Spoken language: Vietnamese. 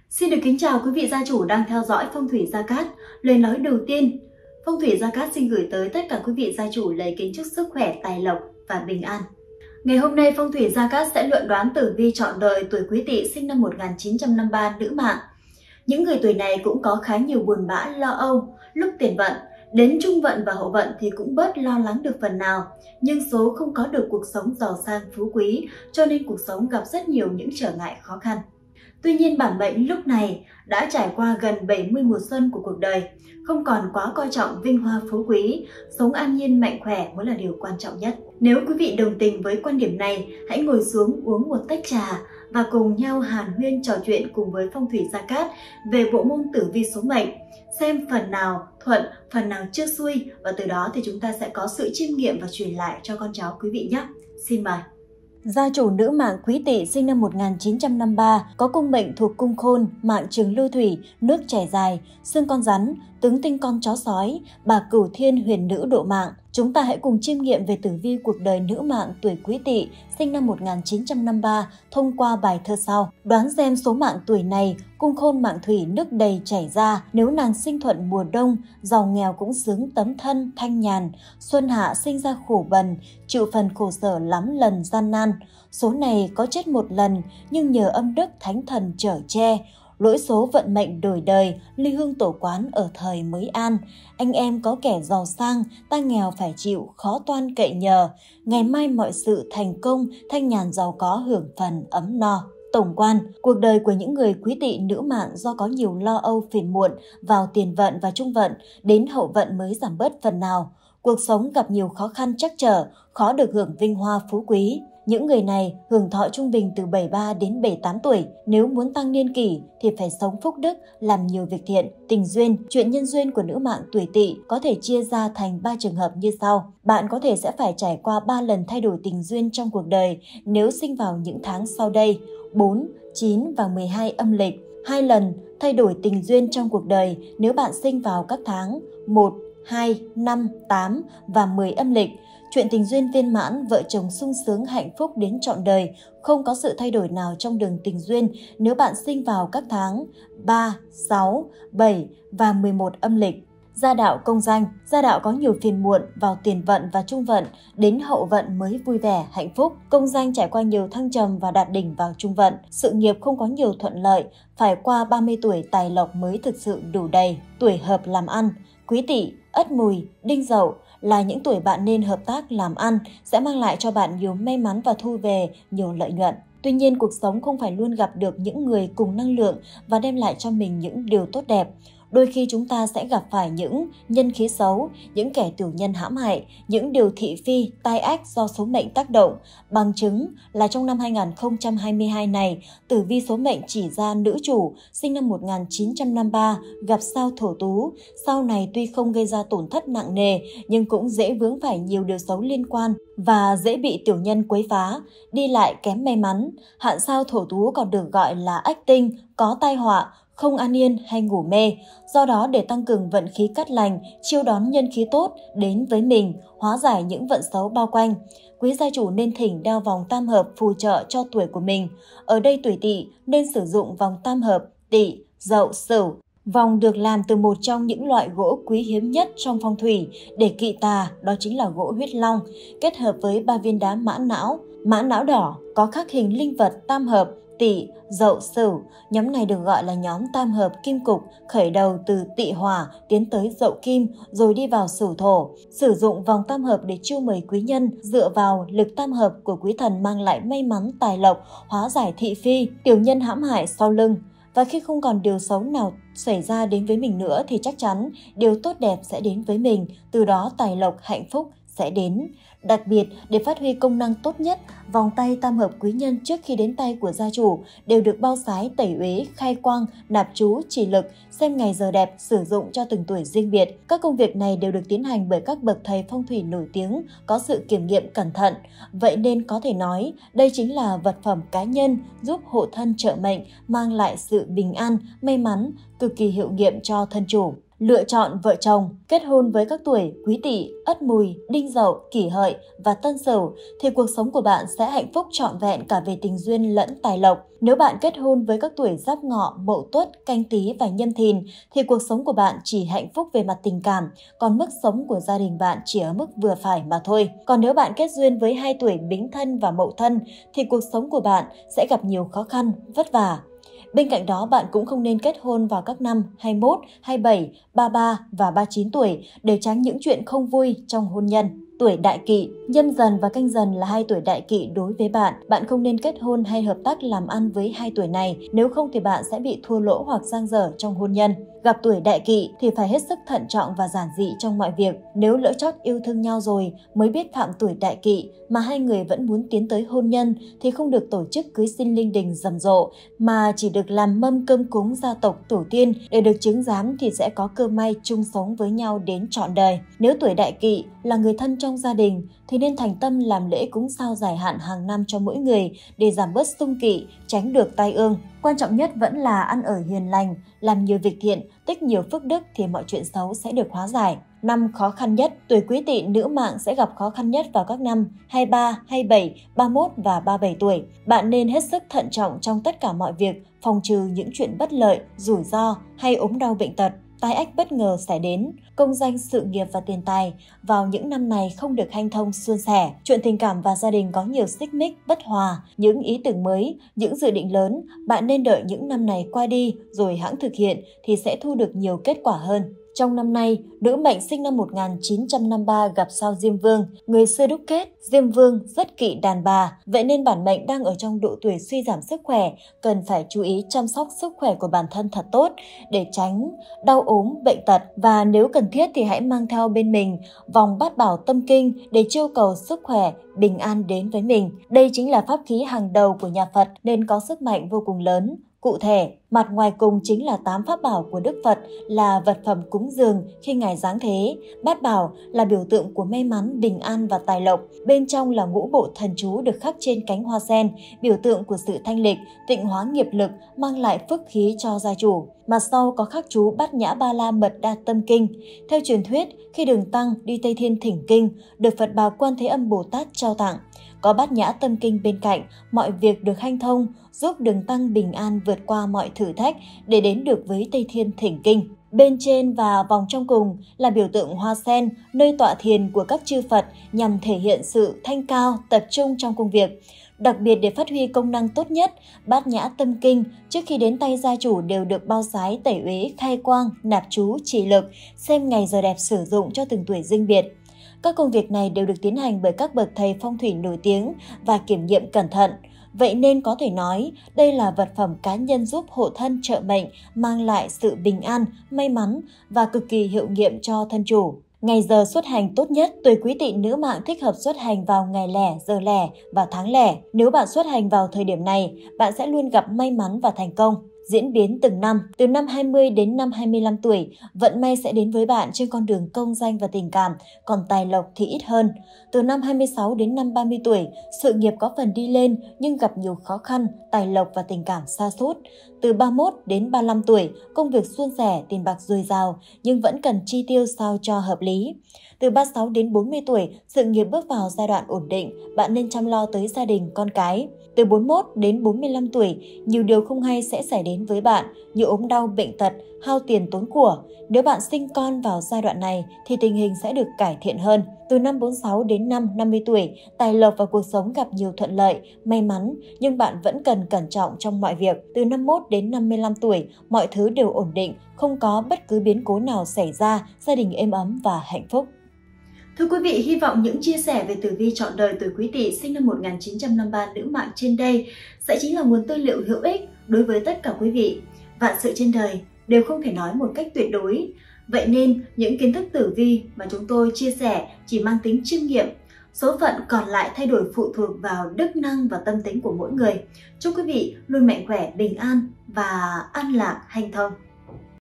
Xin được kính chào quý vị gia chủ đang theo dõi Phong thủy Gia Cát. Lời nói đầu tiên, Phong thủy Gia Cát xin gửi tới tất cả quý vị gia chủ lời kính chúc sức khỏe, tài lộc và bình an. Ngày hôm nay Phong thủy Gia Cát sẽ luận đoán tử vi trọn đời tuổi Quý Tỵ sinh năm 1953 nữ mạng. Những người tuổi này cũng có khá nhiều buồn bã, lo âu, lúc tiền vận, đến trung vận và hậu vận thì cũng bớt lo lắng được phần nào. Nhưng số không có được cuộc sống giàu sang phú quý, cho nên cuộc sống gặp rất nhiều những trở ngại khó khăn. Tuy nhiên bản mệnh lúc này đã trải qua gần 70 mùa xuân của cuộc đời, không còn quá coi trọng vinh hoa phú quý, sống an nhiên mạnh khỏe mới là điều quan trọng nhất. Nếu quý vị đồng tình với quan điểm này, hãy ngồi xuống uống một tách trà và cùng nhau hàn huyên trò chuyện cùng với Phong thủy Gia Cát về bộ môn tử vi số mệnh, xem phần nào thuận, phần nào chưa xuôi, và từ đó thì chúng ta sẽ có sự chiêm nghiệm và truyền lại cho con cháu quý vị nhé. Xin mời. Gia chủ nữ mạng Quý Tỵ sinh năm 1953 có cung mệnh thuộc cung Khôn, mạng Trường Lưu Thủy, nước chảy dài, xương con rắn, tướng tinh con chó sói, bà Cửu Thiên huyền nữ độ mạng. Chúng ta hãy cùng chiêm nghiệm về tử vi cuộc đời nữ mạng tuổi Quý Tỵ sinh năm 1953 thông qua bài thơ sau. Đoán xem số mạng tuổi này, cung Khôn mạng thủy nước đầy chảy ra, nếu nàng sinh thuận mùa đông, giàu nghèo cũng xứng tấm thân thanh nhàn, xuân hạ sinh ra khổ bần, chịu phần khổ sở lắm lần gian nan. Số này có chết một lần, nhưng nhờ âm đức thánh thần chở che, lỗi số vận mệnh đổi đời, ly hương tổ quán ở thời mới an. Anh em có kẻ giàu sang, ta nghèo phải chịu, khó toan cậy nhờ. Ngày mai mọi sự thành công, thanh nhàn giàu có hưởng phần ấm no. Tổng quan, cuộc đời của những người Quý Tỵ nữ mạng do có nhiều lo âu phiền muộn vào tiền vận và trung vận, đến hậu vận mới giảm bớt phần nào. Cuộc sống gặp nhiều khó khăn trắc trở, khó được hưởng vinh hoa phú quý. Những người này hưởng thọ trung bình từ 73 đến 78 tuổi. Nếu muốn tăng niên kỷ thì phải sống phúc đức, làm nhiều việc thiện. Tình duyên, chuyện nhân duyên của nữ mạng tuổi Tỵ có thể chia ra thành 3 trường hợp như sau. Bạn có thể sẽ phải trải qua 3 lần thay đổi tình duyên trong cuộc đời nếu sinh vào những tháng sau đây: 4, 9 và 12 âm lịch. 2 lần thay đổi tình duyên trong cuộc đời nếu bạn sinh vào các tháng 1, 2, 5, 8 và 10 âm lịch. Chuyện tình duyên viên mãn, vợ chồng sung sướng hạnh phúc đến trọn đời, không có sự thay đổi nào trong đường tình duyên nếu bạn sinh vào các tháng 3, 6, 7 và 11 âm lịch. Gia đạo công danh, gia đạo có nhiều phiền muộn vào tiền vận và trung vận, đến hậu vận mới vui vẻ, hạnh phúc. Công danh trải qua nhiều thăng trầm và đạt đỉnh vào trung vận. Sự nghiệp không có nhiều thuận lợi, phải qua 30 tuổi tài lộc mới thực sự đủ đầy. Tuổi hợp làm ăn, Quý Tỵ, Ất Mùi, Đinh Dậu là những tuổi bạn nên hợp tác làm ăn, sẽ mang lại cho bạn nhiều may mắn và thu về nhiều lợi nhuận. Tuy nhiên, cuộc sống không phải luôn gặp được những người cùng năng lượng và đem lại cho mình những điều tốt đẹp. Đôi khi chúng ta sẽ gặp phải những nhân khí xấu, những kẻ tiểu nhân hãm hại, những điều thị phi, tai ách do số mệnh tác động. Bằng chứng là trong năm 2022 này, tử vi số mệnh chỉ ra nữ chủ sinh năm 1953 gặp sao Thổ Tú. Sao này tuy không gây ra tổn thất nặng nề nhưng cũng dễ vướng phải nhiều điều xấu liên quan và dễ bị tiểu nhân quấy phá, đi lại kém may mắn. Hạn sao Thổ Tú còn được gọi là ách tinh, có tai họa, không an yên hay ngủ mê. Do đó, để tăng cường vận khí cát lành, chiêu đón nhân khí tốt đến với mình, hóa giải những vận xấu bao quanh, quý gia chủ nên thỉnh đeo vòng tam hợp phù trợ cho tuổi của mình. Ở đây tuổi Tỵ nên sử dụng vòng tam hợp Tỵ, Dậu, Sửu. Vòng được làm từ một trong những loại gỗ quý hiếm nhất trong phong thủy để kỵ tà, đó chính là gỗ huyết long, kết hợp với 3 viên đá mã não. Mã não đỏ có khắc hình linh vật tam hợp Tỵ, Dậu, Sửu. Nhóm này được gọi là nhóm tam hợp kim cục, khởi đầu từ Tỵ hỏa tiến tới Dậu kim rồi đi vào Sửu thổ. Sử dụng vòng tam hợp để chiêu mời quý nhân, dựa vào lực tam hợp của quý thần mang lại may mắn tài lộc, hóa giải thị phi, tiểu nhân hãm hại sau lưng. Và khi không còn điều xấu nào xảy ra đến với mình nữa thì chắc chắn điều tốt đẹp sẽ đến với mình, từ đó tài lộc, hạnh phúc sẽ đến. Đặc biệt, để phát huy công năng tốt nhất, vòng tay tam hợp quý nhân trước khi đến tay của gia chủ đều được bao sái, tẩy uế, khai quang, nạp chú, chỉ lực, xem ngày giờ đẹp, sử dụng cho từng tuổi riêng biệt. Các công việc này đều được tiến hành bởi các bậc thầy phong thủy nổi tiếng, có sự kiểm nghiệm cẩn thận. Vậy nên có thể nói, đây chính là vật phẩm cá nhân giúp hộ thân trợ mệnh, mang lại sự bình an, may mắn, cực kỳ hiệu nghiệm cho thân chủ. Lựa chọn vợ chồng, kết hôn với các tuổi Quý Tỵ, Ất Mùi, Đinh Dậu, Kỷ Hợi và Tân Sửu thì cuộc sống của bạn sẽ hạnh phúc trọn vẹn cả về tình duyên lẫn tài lộc. Nếu bạn kết hôn với các tuổi Giáp Ngọ, Mậu Tuất, Canh Tý và Nhâm Thìn thì cuộc sống của bạn chỉ hạnh phúc về mặt tình cảm, còn mức sống của gia đình bạn chỉ ở mức vừa phải mà thôi. Còn nếu bạn kết duyên với 2 tuổi Bính Thân và Mậu Thân thì cuộc sống của bạn sẽ gặp nhiều khó khăn, vất vả. Bên cạnh đó, bạn cũng không nên kết hôn vào các năm 21, 27, 33 và 39 tuổi để tránh những chuyện không vui trong hôn nhân. Tuổi Đại Kỵ, Nhâm Dần và Canh Dần là 2 tuổi đại kỵ đối với bạn. Bạn không nên kết hôn hay hợp tác làm ăn với 2 tuổi này, nếu không thì bạn sẽ bị thua lỗ hoặc dang dở trong hôn nhân. Gặp tuổi Đại Kỵ thì phải hết sức thận trọng và giản dị trong mọi việc. Nếu lỡ chót yêu thương nhau rồi mới biết phạm tuổi Đại Kỵ mà hai người vẫn muốn tiến tới hôn nhân thì không được tổ chức cưới xin linh đình rầm rộ, mà chỉ được làm mâm cơm cúng gia tộc tổ tiên để được chứng giám thì sẽ có cơ may chung sống với nhau đến trọn đời. Nếu tuổi Đại Kỵ là người thân trong gia đình thì nên thành tâm làm lễ cúng sao giải hạn hàng năm cho mỗi người để giảm bớt xung kỵ, tránh được tai ương. Quan trọng nhất vẫn là ăn ở hiền lành, làm nhiều việc thiện, tích nhiều phước đức thì mọi chuyện xấu sẽ được hóa giải. Năm khó khăn nhất, tuổi Quý Tỵ nữ mạng sẽ gặp khó khăn nhất vào các năm 23, 27, 31 và 37 tuổi. Bạn nên hết sức thận trọng trong tất cả mọi việc, phòng trừ những chuyện bất lợi, rủi ro hay ốm đau bệnh tật, tai ách bất ngờ xảy đến. Công danh, sự nghiệp và tiền tài vào những năm này không được hanh thông suôn sẻ. Chuyện tình cảm và gia đình có nhiều xích mích, bất hòa, những ý tưởng mới, những dự định lớn, bạn nên đợi những năm này qua đi rồi hẵng thực hiện thì sẽ thu được nhiều kết quả hơn. Trong năm nay, nữ mệnh sinh năm 1953 gặp sao Diêm Vương. Người xưa đúc kết, Diêm Vương rất kỵ đàn bà, vậy nên bản mệnh đang ở trong độ tuổi suy giảm sức khỏe, cần phải chú ý chăm sóc sức khỏe của bản thân thật tốt để tránh đau ốm, bệnh tật. Và nếu cần thiết thì hãy mang theo bên mình vòng bát bảo tâm kinh để chiêu cầu sức khỏe, bình an đến với mình. Đây chính là pháp khí hàng đầu của nhà Phật nên có sức mạnh vô cùng lớn. Cụ thể, mặt ngoài cùng chính là 8 pháp bảo của Đức Phật là vật phẩm cúng dường khi Ngài giáng thế. Bát bảo là biểu tượng của may mắn, bình an và tài lộc. Bên trong là ngũ bộ thần chú được khắc trên cánh hoa sen, biểu tượng của sự thanh lịch, tịnh hóa nghiệp lực, mang lại phước khí cho gia chủ. Mặt sau có khắc chú Bát Nhã Ba La Mật Đa Tâm Kinh. Theo truyền thuyết, khi Đường Tăng đi Tây Thiên thỉnh kinh, được Phật Bà Quan Thế Âm Bồ Tát trao tặng. Có Bát Nhã Tâm Kinh bên cạnh, mọi việc được hanh thông, giúp Đường Tăng bình an vượt qua mọi thử thách để đến được với Tây Thiên thỉnh kinh. Bên trên và vòng trong cùng là biểu tượng hoa sen, nơi tọa thiền của các chư Phật nhằm thể hiện sự thanh cao, tập trung trong công việc. Đặc biệt để phát huy công năng tốt nhất, Bát Nhã Tâm Kinh trước khi đến tay gia chủ đều được bao sái tẩy uế, khai quang, nạp chú, chỉ lực, xem ngày giờ đẹp sử dụng cho từng tuổi riêng biệt. Các công việc này đều được tiến hành bởi các bậc thầy phong thủy nổi tiếng và kiểm nghiệm cẩn thận. Vậy nên có thể nói, đây là vật phẩm cá nhân giúp hộ thân trợ mệnh, mang lại sự bình an, may mắn và cực kỳ hiệu nghiệm cho thân chủ. Ngày giờ xuất hành tốt nhất, tuổi Quý Tỵ nữ mạng thích hợp xuất hành vào ngày lẻ, giờ lẻ và tháng lẻ. Nếu bạn xuất hành vào thời điểm này, bạn sẽ luôn gặp may mắn và thành công. Diễn biến từng năm, từ năm 20 đến năm 25 tuổi, vận may sẽ đến với bạn trên con đường công danh và tình cảm, còn tài lộc thì ít hơn. Từ năm 26 đến năm 30 tuổi, sự nghiệp có phần đi lên nhưng gặp nhiều khó khăn, tài lộc và tình cảm sa sút. Từ 31 đến 35 tuổi, công việc suôn sẻ, tiền bạc dồi dào nhưng vẫn cần chi tiêu sao cho hợp lý. Từ 36 đến 40 tuổi, sự nghiệp bước vào giai đoạn ổn định, bạn nên chăm lo tới gia đình, con cái. Từ 41 đến 45 tuổi, nhiều điều không hay sẽ xảy đến với bạn như ốm đau, bệnh tật, hao tiền tốn của. Nếu bạn sinh con vào giai đoạn này thì tình hình sẽ được cải thiện hơn. Từ năm 46 đến năm 50 tuổi, tài lộc và cuộc sống gặp nhiều thuận lợi, may mắn, nhưng bạn vẫn cần cẩn trọng trong mọi việc. Từ 51 đến 55 tuổi, mọi thứ đều ổn định, không có bất cứ biến cố nào xảy ra, gia đình êm ấm và hạnh phúc. Thưa quý vị, hy vọng những chia sẻ về tử vi trọn đời tuổi Quý Tỵ sinh năm 1953 nữ mạng trên đây sẽ chính là nguồn tư liệu hữu ích đối với tất cả quý vị. Vạn sự trên đời đều không thể nói một cách tuyệt đối. Vậy nên, những kiến thức tử vi mà chúng tôi chia sẻ chỉ mang tính chiêm nghiệm. Số phận còn lại thay đổi phụ thuộc vào đức năng và tâm tính của mỗi người. Chúc quý vị luôn mạnh khỏe, bình an và an lạc, hanh thông.